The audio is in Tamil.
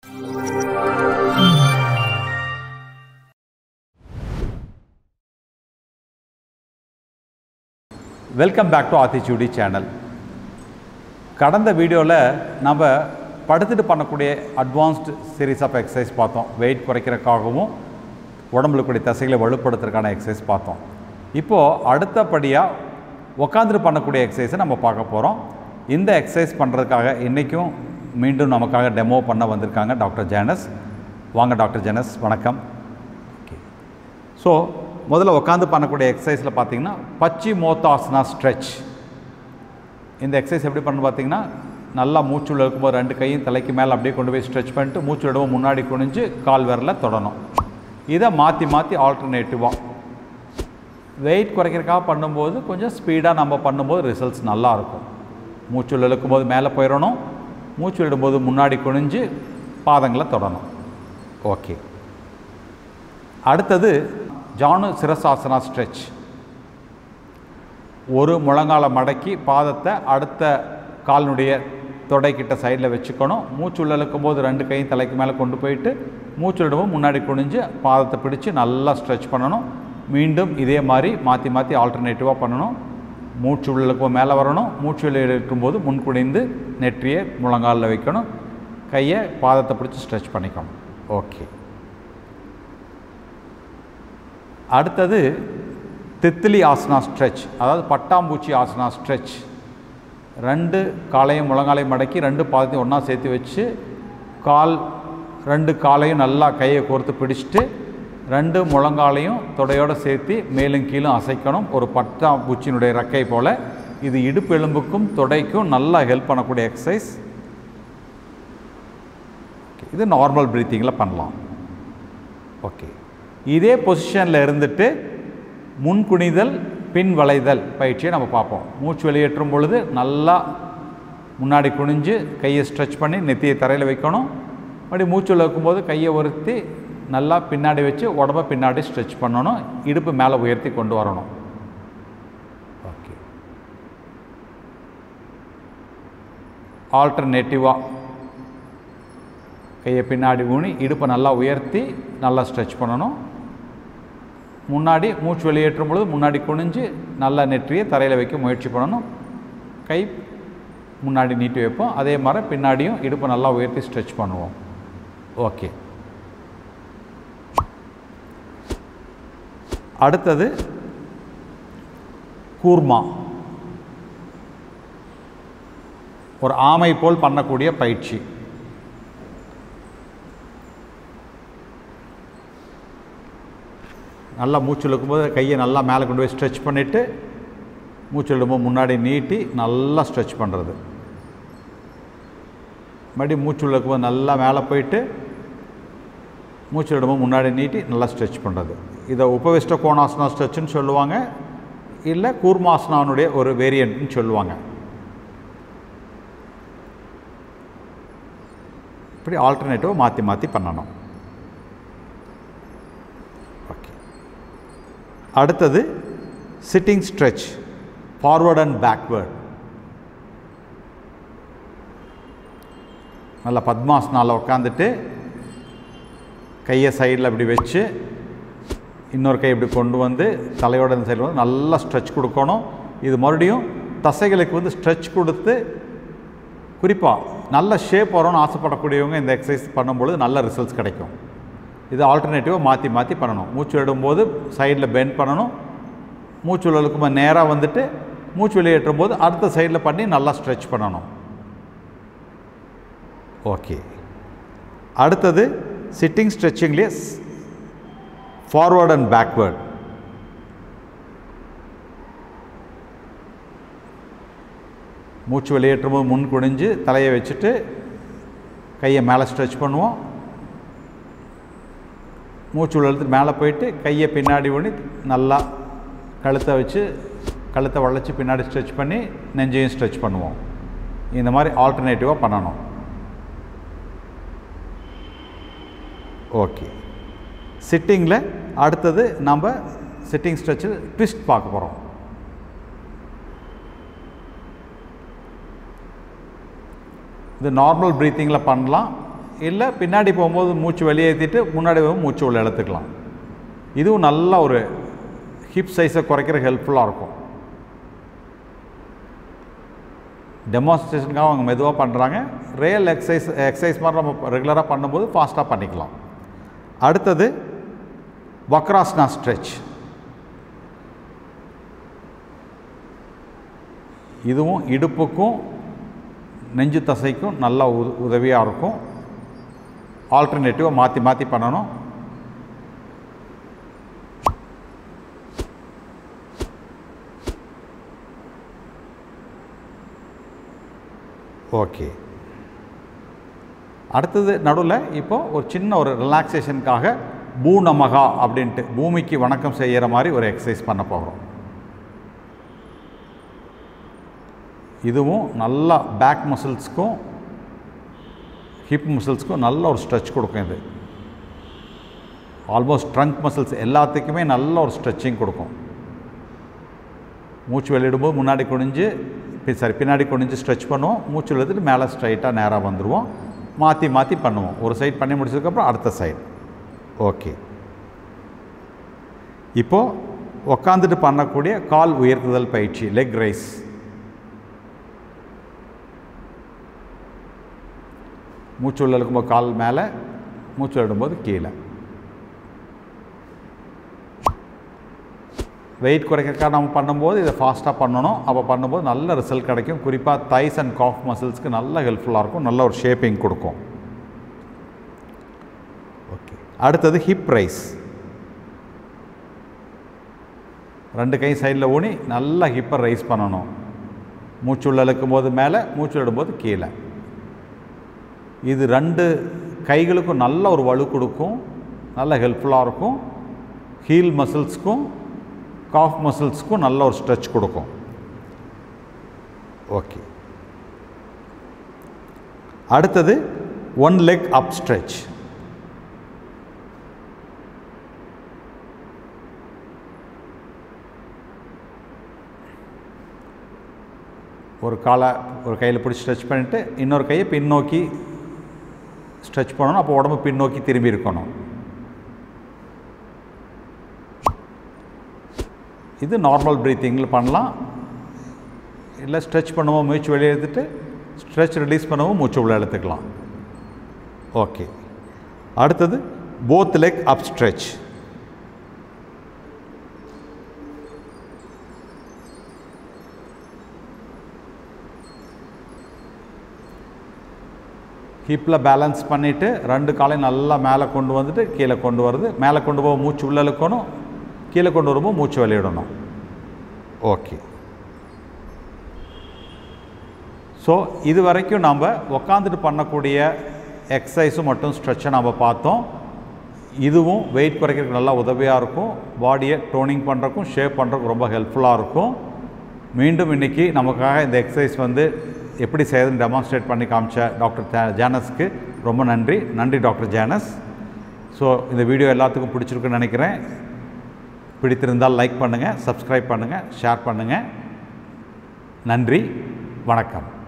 Welcome back to Aathichudi channel. கடந்த வீடியோவில் நம்ம படுத்துட்டு பண்ணக்கூடிய அட்வான்ஸ்டு சீரீஸ் ஆஃப் எக்ஸசைஸ் பார்த்தோம். வெயிட் குறைக்கிறதுக்காகவும் உடம்புல கூடிய தசைகளை வலுப்படுத்துறதுக்கான எக்ஸசைஸ் பார்த்தோம். இப்போது அடுத்தபடியாக உட்காந்துட்டு பண்ணக்கூடிய எக்ஸசைஸை நம்ம பார்க்க போகிறோம். இந்த எக்ஸசைஸ் பண்ணுறதுக்காக இன்றைக்கும் மீண்டும் நமக்காக டெமோ பண்ண வந்திருக்காங்க டாக்டர் ஜேனஸ். வாங்க டாக்டர் ஜேனஸ், வணக்கம். ஓகே, ஸோ முதல்ல உட்காந்து பண்ணக்கூடிய எக்ஸசைஸில் பார்த்தீங்கன்னா பச்சிமோத்தாசனா ஸ்ட்ரெச். இந்த எக்ஸசைஸ் எப்படி பண்ணு பார்த்தீங்கன்னா, நல்லா மூச்சு உள்ள இருக்கும்போது ரெண்டு கையும் தலைக்கு மேலே அப்படியே கொண்டு போய் ஸ்ட்ரெச் பண்ணிட்டு மூச்சு விடவும் முன்னாடி குனிஞ்சு கால் விரலை தொடணும். இதை மாற்றி மாற்றி ஆல்டர்னேட்டிவாக வெயிட் குறைக்கிறதுக்காக பண்ணும்போது கொஞ்சம் ஸ்பீடாக நம்ம பண்ணும்போது ரிசல்ட்ஸ் நல்லாயிருக்கும். மூச்சு உள்ள இழுக்கும்போது மேலே போயிடணும், மூச்சு விடும்போது முன்னாடி குனிஞ்சு பாதங்களை தொடணும். ஓகே, அடுத்தது ஜானு சிரசாசனா ஸ்ட்ரெச். ஒரு முழங்கால மடக்கி பாதத்தை அடுத்த காலினுடைய தொடைக்கிட்ட சைடில் வச்சுக்கணும். மூச்சு உள்ள இழுக்கும்போது ரெண்டு கையும் தலைக்கு மேலே கொண்டு போயிட்டு மூச்சு விடுவோம் முன்னாடி குனிஞ்சு பாதத்தை பிடிச்சி நல்லா ஸ்ட்ரெச் பண்ணணும். மீண்டும் இதே மாதிரி மாற்றி மாற்றி ஆல்டர்னேட்டிவாக பண்ணணும். மூச்சு உள்ள இழுக்கும் மேலே வரணும், மூச்சு உள்ள இருக்கும்போது முன் குனிந்து நெற்றியை முழங்காலில் வைக்கணும், கையை பாதத்தை பிடிச்சி ஸ்ட்ரெச் பண்ணிக்கணும். ஓகே, அடுத்தது தித்திலி ஆசனா ஸ்ட்ரெச், அதாவது பட்டாம்பூச்சி ஆசனா ஸ்ட்ரெச். ரெண்டு காலையும் முழங்காலையும் மடக்கி ரெண்டு பாதத்தையும் ஒன்றா சேர்த்து வச்சு ரெண்டு காலையும் நல்லா கையை கோர்த்து பிடிச்சிட்டு ரெண்டு முழங்காலையும் தொடையோடு சேர்த்து மேலும் கீழும் அசைக்கணும், ஒரு பட்டாம்பூச்சியினுடைய ரெக்கை போல். இது இடுப்பு எலும்புக்கும் தொடைக்கும் நல்லா ஹெல்ப் பண்ணக்கூடிய எக்ஸசைஸ். இது நார்மல் ப்ரீத்திங்கில் பண்ணலாம். ஓகே, இதே பொசிஷனில் இருந்துட்டு முன்குனிதல் பின் வளைதல் பயிற்சியை நம்ம பார்ப்போம். மூச்சு வெளியேற்றும் பொழுது நல்லா முன்னாடி குனிஞ்சு கையை ஸ்ட்ரெச் பண்ணி நெத்தியை தரையில் வைக்கணும். அப்படி மூச்சு வைக்கும்போது கையை உயர்த்தி நல்லா பின்னாடி வச்சு உடம்பை பின்னாடி ஸ்ட்ரெச் பண்ணணும், இடுப்பு மேலே உயர்த்தி கொண்டு வரணும். ஓகே, ஆல்டர்னேட்டிவாக கையை பின்னாடி ஊனி இடுப்பை நல்லா உயர்த்தி நல்லா ஸ்ட்ரெச் பண்ணணும். முன்னாடி மூச்சு வெளியேற்றும் பொழுது முன்னாடி குனிஞ்சு நல்லா நெற்றியை தரையில் வைக்க முயற்சி பண்ணணும். கை முன்னாடி நீட்டி வைப்போம், அதே மாதிரி பின்னாடியும் இடுப்பை நல்லா உயர்த்தி ஸ்ட்ரெச் பண்ணுவோம். ஓகே, அடுத்தது கூர்மா, ஒரு ஆமை போல் பண்ணக்கூடிய பயிற்சி. நல்லா மூச்சு இழுக்கும்போது கையை நல்லா மேலே கொண்டு போய் ஸ்ட்ரெச் பண்ணிவிட்டு மூச்சு விடும்போது முன்னாடி நீட்டி நல்லா ஸ்ட்ரெச் பண்ணுறது. மறுபடியும் மூச்சு இழுக்கும்போது நல்லா மேலே போயிட்டு மூச்சு விடும்போது முன்னாடி நீட்டி நல்லா ஸ்ட்ரெச் பண்ணுறது. இதை உபவிஷ்ட கோணாசனா ஸ்ட்ரெச்சுன்னு சொல்லுவாங்க, இல்லை கூர்மாசனானுடைய ஒரு வேரியண்ட்னு சொல்லுவாங்க. இப்படி ஆல்டர்னேட்டிவாக மாற்றி மாற்றி பண்ணணும். அடுத்தது sitting stretch, forward and backward. நல்லா பத்மாசனாவில் உட்காந்துட்டு கையை சைடில் இப்படி வச்சு இன்னொரு கை இப்படி கொண்டு வந்து தலையோட இந்த சைடில் வந்து நல்லா ஸ்ட்ரெச் கொடுக்கணும். இது மறுபடியும் தசைகளுக்கு வந்து ஸ்ட்ரெச் கொடுத்து குறிப்பாக நல்ல ஷேப் வரணும்னு ஆசைப்படக்கூடியவங்க இந்த எக்ஸசைஸ் பண்ணும்பொழுது நல்ல ரிசல்ட்ஸ் கிடைக்கும். இது ஆல்டர்னேட்டிவாக மாற்றி மாற்றி பண்ணணும். மூச்சு விடும்போது சைடில் பெண்ட் பண்ணணும், மூச்சு இழுக்கும்போது நேராக வந்துட்டு மூச்சு வெளியேற்றும் போது அடுத்த சைடில் பண்ணி நல்லா ஸ்ட்ரெச் பண்ணணும். ஓகே, அடுத்தது சிட்டிங் ஸ்ட்ரெச்சிங்லேயே ஃபார்வர்ட் அண்ட் பேக்வேர்ட். மூச்சு வெளியேற்றும் போது முன் குனிஞ்சு தலையை வச்சுட்டு கையை மேலே ஸ்ட்ரெச் பண்ணுவோம். மூச்சு உள்ளத்துக்கு மேலே போயிட்டு கையை பின்னாடி ஊனி நல்லா கழுத்தை வச்சு கழுத்தை வளைச்சி பின்னாடி ஸ்ட்ரெச் பண்ணி நெஞ்சையும் ஸ்ட்ரெச் பண்ணுவோம். இந்த மாதிரி ஆல்டர்னேட்டிவாக பண்ணணும். ஓகே, சிட்டிங்கில் அடுத்தது நம்ம சிட்டிங் ஸ்ட்ரெச்சில் ட்விஸ்ட் பார்க்க போகிறோம். இது நார்மல் ப்ரீத்திங்கில் பண்ணலாம், இல்லை பின்னாடி போகும்போது மூச்சு வெளியேற்றிட்டு முன்னாடி போகும்போது மூச்சு உள்ள இழுத்துக்கலாம். இதுவும் நல்ல ஒரு ஹிப் சைஸை குறைக்கிற ஹெல்ப்ஃபுல்லாக இருக்கும். டெமான்ஸ்ட்ரேஷனுக்காக அவங்க மெதுவாக பண்ணுறாங்க. ரியல் எக்ஸசைஸ் மாதிரி நம்ம ரெகுலராக பண்ணும்போது ஃபாஸ்ட்டாக பண்ணிக்கலாம். அடுத்தது வக்ராசனா ஸ்ட்ரெச். இதுவும் இடுப்புக்கும் நெஞ்சு தசைக்கும் நல்ல உதவியாக இருக்கும். ஆல்டர்னேட்டிவாக மாற்றி மாற்றி பண்ணணும். ஓகே. அடுத்தது நடுவில் இப்போது ஒரு சின்ன ஒரு ரிலாக்ஸேஷனுக்காக பூநமகா அப்படின்ட்டு பூமிக்கு வணக்கம் செய்கிற மாதிரி ஒரு எக்ஸசைஸ் பண்ண போகிறோம். இதுவும் நல்லா பேக் மசில்ஸ்க்கும் ஹிப் மசில்ஸ்க்கும் நல்ல ஒரு ஸ்ட்ரெச் கொடுக்கும். இது ஆல்மோஸ்ட் ட்ரங்க் மசில்ஸ் எல்லாத்துக்குமே நல்ல ஒரு ஸ்ட்ரெச்சிங் கொடுக்கும். மூச்சு வெளியிடும்போது முன்னாடி குனிஞ்சு பின்னாடி குனிஞ்சு ஸ்ட்ரெச் பண்ணுவோம். மூச்சு எழுதிட்டு மேலே ஸ்ட்ரைட்டாக நேராக வந்துடுவோம். மாற்றி மாற்றி பண்ணுவோம். ஒரு சைட் பண்ணி முடிச்சதுக்கப்புறம் அடுத்த சைடு. ஓகே. இப்போது உக்காந்துட்டு பண்ணக்கூடிய கால் உயர்த்துதல் பயிற்சி, லெக் ரைஸ். மூச்சு உள்ள இருக்கும்போது கால் மேலே, மூச்சு விடும்போது கீழே. வெயிட் குறைக்கிறதுக்காக நம்ம பண்ணும்போது இதை ஃபாஸ்ட்டாக பண்ணணும். அப்போ பண்ணும்போது நல்ல ரிசல்ட் கிடைக்கும். குறிப்பாக தைஸ் அண்ட் காஃப் மசில்ஸ்க்கு நல்ல ஹெல்ப்ஃபுல்லாக இருக்கும். நல்ல ஒரு ஷேப்பிங் கொடுக்கும். ஓகே. அடுத்தது ஹிப் ரைஸ். 2 கை சைடில் ஊனி நல்லா ஹிப்பை ரைஸ் பண்ணணும். மூச்சு உள்ள இழுக்கும்போது மேலே, மூச்சு விடும்போது கீழே. இது 2 கைகளுக்கும் நல்ல ஒரு வலு கொடுக்கும். நல்ல ஹெல்ப்ஃபுல்லாக இருக்கும். ஹீல் மசில்ஸ்க்கும் காஃப் மசில்ஸ்க்கும் நல்ல ஒரு ஸ்ட்ரெச் கொடுக்கும். ஓகே. அடுத்தது 1 லெக் அப் ஸ்ட்ரெச். ஒரு காலை ஒரு கையில் பிடிச்சி ஸ்ட்ரெச் பண்ணிவிட்டு இன்னொரு கையை பின்னோக்கி ஸ்ட்ரெச் பண்ணணும். அப்போ உடம்பு பின்னோக்கி திரும்பி இருக்கணும். இது நார்மல் ப்ரீத்திங்கில் பண்ணலாம். இல்லை ஸ்ட்ரெச் பண்ணுவோம், மூச்சு வெளியே எடுத்துட்டு ஸ்ட்ரெச் ரிலீஸ் பண்ணுவோம், மூச்சு உள்ள எடுத்துக்கலாம். ஓகே. அடுத்தது போத் லெக் அப் ஸ்ட்ரெச். ஹிப்பில் பேலன்ஸ் பண்ணிவிட்டு 2 காலையும் நல்லா மேலே கொண்டு வந்துட்டு கீழே கொண்டு வருது. மேலே கொண்டு போக மூச்சு உள்ளே இழுக்கணும், கீழே கொண்டு வரும்போது மூச்சு வெளியிடணும். ஓகே. ஸோ இது வரைக்கும் நாம் உக்காந்துட்டு பண்ணக்கூடிய எக்ஸசைஸும் மட்டும் ஸ்ட்ரெச்சை நாம் பார்த்தோம். இதுவும் வெயிட் குறைக்கிறதுக்கு நல்லா உதவியாக இருக்கும். பாடியை டோனிங் பண்ணுறக்கும் ஷேப் பண்ணுறதுக்கும் ரொம்ப ஹெல்ப்ஃபுல்லாக இருக்கும். மீண்டும் இன்றைக்கி நமக்காக இந்த எக்ஸசைஸ் எப்படி செய்யறதுன்னு டெமான்ஸ்ட்ரேட் பண்ணி காமிச்ச டாக்டர் ஜானஸ்க்கு ரொம்ப நன்றி. நன்றி டாக்டர் ஜானஸ். ஸோ இந்த வீடியோ எல்லாத்துக்கும் பிடிச்சிருக்குன்னு நினைக்கிறேன். பிடித்திருந்தால் லைக் பண்ணுங்கள், சப்ஸ்கிரைப் பண்ணுங்கள், ஷேர் பண்ணுங்கள். நன்றி, வணக்கம்.